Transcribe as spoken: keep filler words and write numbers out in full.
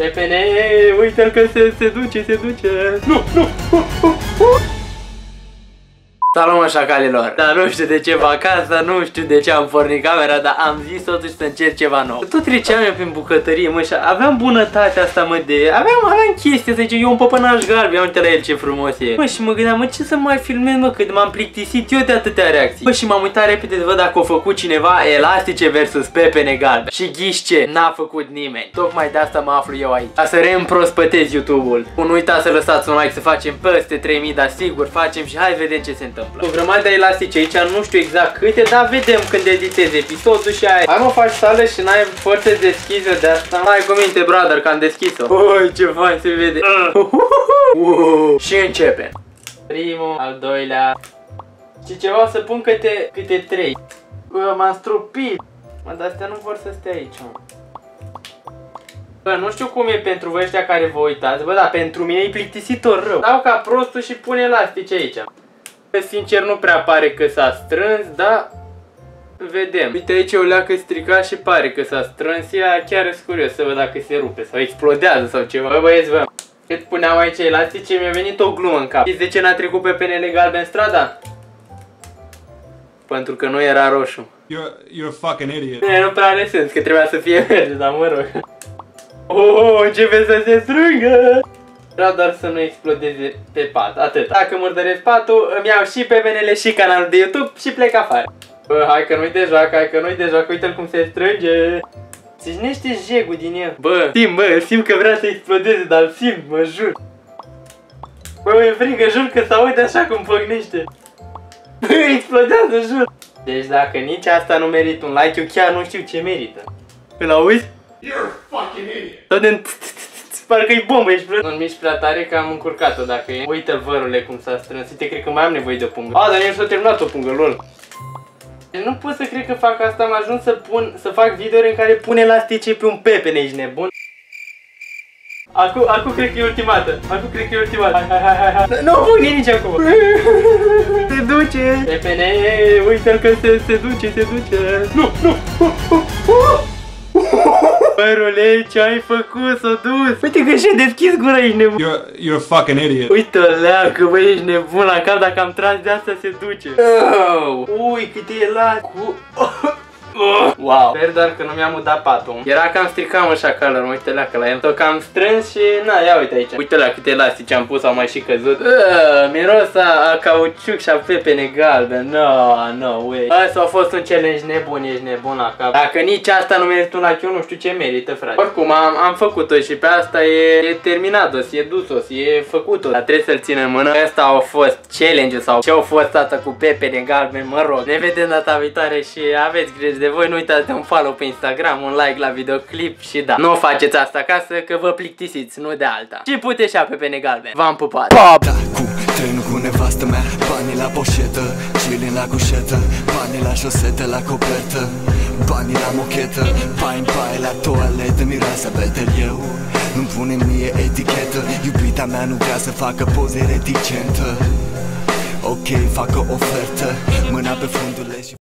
Pepene, uite-l că se, se duce, se duce. Nu, nu. Uh, uh, uh. Salut, mă, șacalilor! Dar nu știu de ce vacanța, nu știu de ce am pornit camera, dar am zis totuși să încerc ceva nou. Tot treceam eu prin bucătărie, mă, și aveam bunătatea asta, mă, de... Aveam, aveam chestia, să zicem, eu un păpănaș galben, uite la el ce frumos e. Mă, și mă gândeam, mă, ce să mai filmez, mă, că m-am plictisit eu de atâtea reacții. Mă, și m-am uitat repede să văd dacă a făcut cineva elastice versus pepene galben. Și ghiși ce? N-a făcut nimeni. Tocmai de asta mă aflu eu aici. Ca să reîmprospătez YouTube-ul. Nu uitați să lăsați un like, să facem peste trei mii, dar sigur facem și hai vedem ce se întâmplă. O grămadă de elastice aici, nu știu exact câte, dar vedem când editez episodul și aia. Hai, mă, faci sală și n-ai forțe deschise de asta. Hai cu minte, brother, că am deschis-o. Ui, ce fain se vede. Uh. Uh. Și începem. Primul, al doilea. Și ceva să pun câte, câte trei. Bă, m-am strupit. Mă, dar astea nu vor să stea aici, mă. Bă, nu știu cum e pentru voi ăștia care vă uitați, bă, dar pentru mine e plictisitor rău. Dau ca prostul și pun elastice aici. Sincer, nu prea pare că s-a strâns, dar vedem. Uite, aici o leacă stricat și pare că s-a strâns. Ea chiar e curios să văd dacă se rupe sau explodează sau ceva. Bă, băieți, bă, cât puneam aici elastice, mi-a venit o glumă în cap. Știți de ce n-a trecut pepenele galben strada? Pentru că nu era roșu. You're, you're a fucking idiot. E, nu prea are sens, că trebuia să fie verde, dar mă rog. Oh, începe să se strângă. Vreau doar să nu explodeze pe pat, atât. Dacă murdăresc patul, îmi iau și pepenele și canalul de YouTube și plec afară. Bă, hai că nu-i de joacă, hai că nu-i de joacă, uite-l cum se strânge. Se jnește jegul din el. Bă, simt, bă, simt că vrea să explodeze, dar îl simt, mă jur. Bă, mi-e frică, jur că s-aude așa cum păgnește. Bă, explodează, jur. Deci dacă nici asta nu merită un like, eu chiar nu știu ce merită. Îl auzi? You're a fucking idiot. Tot din... Parcă-i bombă, ești vreo... Nu-mi miști prea tare că am încurcat-o dacă e. Uite-l, vărule, cum s-a strâns. Uite, cred că mai am nevoie de o pungă. A, dar eu s-a terminat o pungă, lol. Deci nu pot să cred că fac asta, am ajuns să pun, să fac videouri în care pun elastice pe un pepene, ești nebun? Acum, acum cred că e ultimată. Acum cred că e ultimată. Hai, hai, hai, hai. Nu pun nici acum. Se duce. Pepene, uite-l că se, se duce, se duce. Nu, nu. Bărule, ce ai făcut? S-a dus. Uite că și-a deschis gura, ești nebun. You're, you're a fucking idiot. Uite-o leacă, bă, ești nebun la cap, dacă am tras de asta se duce. Oh. Ui, cât e elastic. Wow. Sper doar că nu mi-am udat patul. Era cam stricat, mă, șacală, uite leacă la el. Tot cam strâns și na, ia uite aici. Uite la câte elastice am pus, au mai și căzut. uh, Miros a, a cauciuc și a pepene galben. No, no way. Asta a fost un challenge nebun, ești nebun la cap. Dacă nici asta nu merită un like, eu nu știu ce merită, frate. Oricum, am, am făcut-o și pe asta e, e terminat-o, e dus-o, e făcut-o. Dar trebuie să-l țin în mână. Asta a fost challenge-ul sau ce a fost asta cu pepene galben, mă rog. Ne vedem data viitoare și aveți grijă de voi, nu uitați de un follow pe Instagram, un like la videoclip și da, nu faceți asta acasă că vă plictisiți, nu de alta. Și puteți și pepene galben. V-am pupat. Da, cu trenul cu nevastă mea, banii la poșetă, chilling la cușetă, banii la șosetă, la copertă, banii la mochetă, pai pai la toaletă, miroasa betel eu. Nu-mi pune mie etichetă, iubita mea nu vrea să facă poze reticentă. Ok, fac o ofertă, mâna pe fundul.